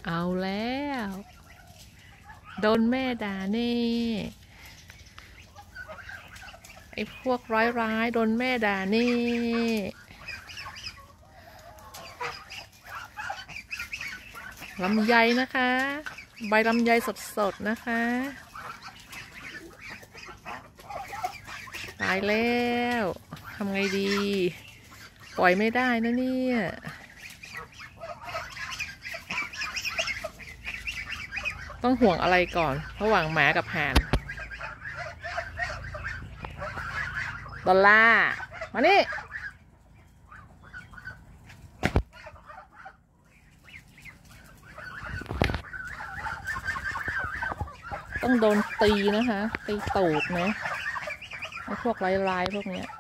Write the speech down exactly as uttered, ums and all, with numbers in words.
เอาแล้วโดนแม่ด่าแน่ไอ้พวกร้ายร้ายโดนแม่ด่าแน่ลำไยนะคะใบลำไยสดๆนะคะตายแล้วทำไงดีปล่อยไม่ได้นะเนี่ยต้องห่วงอะไรก่อนระหว่างหมากับห่านดอลลาร์มานี่ต้องโดนตีนะคะตีตูดนะไอ้พวกลายๆพวกเนี้ย